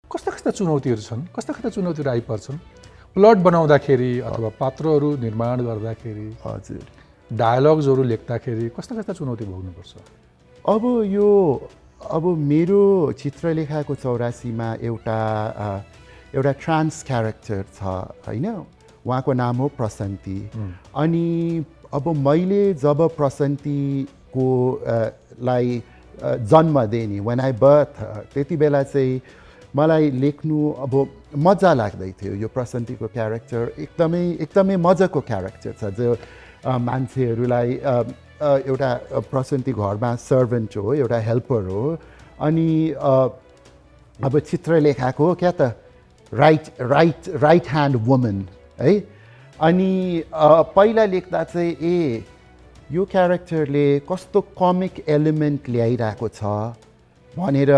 कस्ता चुनौतीहरू छन्, कस्ता चुनौतीहरू आइपर्छन् प्लट बनाउँदाखेरि अथवा पात्रहरू निर्माण गर्दाखेरि? हजुर, डायलग्सहरू लेख्दाखेरि कस्ता चुनौती भोग्नुपर्छ? अब मेरो चित्रलेखाको 84मा एउटा ट्रान्स क्यारेक्टर छ हैन, उहाँको नाम हो प्रसन्ती। अनि अब मैले जब प्रसन्तीको लाई जन्म दिएँ नि, व्हेन आई बर्थ, त्यति बेला चाहिँ मलाई लेख्नु अब मजा लाग्दै थियो। यो प्रसन्तीको क्यारेक्टर एकदमै मजाको क्यारेक्टर छ, जो मान्छेहरूलाई एउटा प्रसन्ती घरमा सर्भेन्ट हो, एउटा हेल्पर हो। अनि अब चित्रलेखाको क्या त राइट ह्यान्ड वुमन है। अनि पहिला लेख्दा चाहिँ यो क्यारेक्टरले कस्तो कमिक एलिमेन्ट ल्याइरहेको छ भनेर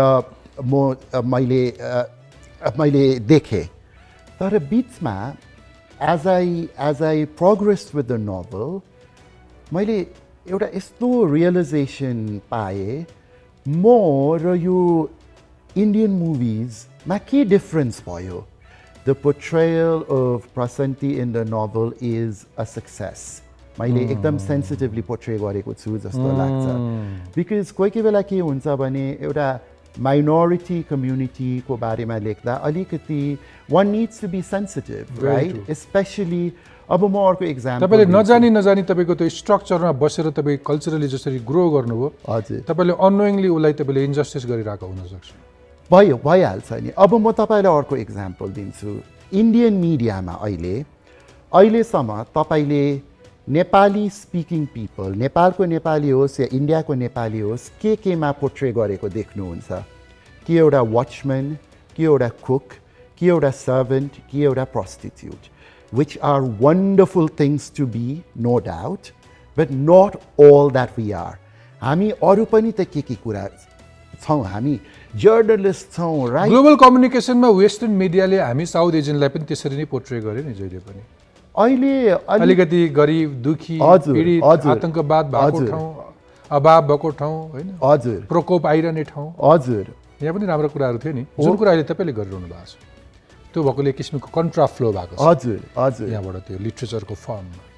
मैले देखेँ। तर बिचमा as I progress with the novel मैले एउटा यस्तो रियलाइजेसन पाएँ, म र यो इन्डियन मुभिजमा के डिफरेन्स भयो। The portrayal of Prashanti in the novel is a success. मैले एकदम सेन्सिटिभली पोर्ट्रे गरेको छु जस्तो लाग्छ। बिकज कोही बेला के हुन्छ भने एउटा माइनोरिटी कम्युनिटीको बारेमा लेख्दा अलिकति one needs to be sensitive, right? Especially अब म अर्को इक्जाम्पल, तपाईँले नजानी तपाईँको त्यो स्ट्रक्चरमा बसेर तपाईँ कल्चरली जसरी ग्रो गर्नुभयो, हजुर, तपाईँले अननोइङली उसलाई तपाईँले इन्जस्टिस गरिरहेको हुनसक्छ। भइहाल्छ नि। अब म तपाईँलाई अर्को इक्जाम्पल दिन्छु। इन्डियन मिडियामा अहिलेसम्म तपाईँले नेपाली स्पिकिङ पिपल, नेपालको नेपाली होस् या इन्डियाको नेपाली होस्, केमा पोर्ट्रे गरेको देख्नुहुन्छ? कि एउटा वाचम्यान, कि एउटा कुक, कि एउटा सर्भेन्ट, कि एउटा प्रोस्टिट्युट, which are wonderful things to be, no doubt, but not all that we are. हामी अरू पनि त के कुरा छौँ, हामी जर्नलिस्ट छौँ, राइट? ग्लोबल कम्युनिकेसनमा वेस्टर्न मिडियाले हामी साउथ एसियनलाई पनि त्यसरी नै पोर्ट्रे गरे नि जहिले पनि। अहिले अलिकति गरिब, दुखी, पीडित, आतंकवाद भएको ठाउँ, अभाव भएको ठाउँ, होइन? हजुर, प्रकोप आइरहने ठाउँ, हजुर, यहाँ पनि राम्रो कुराहरू थियो नि। जुन कुरा अहिले तपाईँले गरिरहनु भएको छ त्यो भएकोले किसिमको कन्ट्राफ्लो भएको छ। हजुर, यहाँबाट त्यो लिट्रेचरको फर्ममा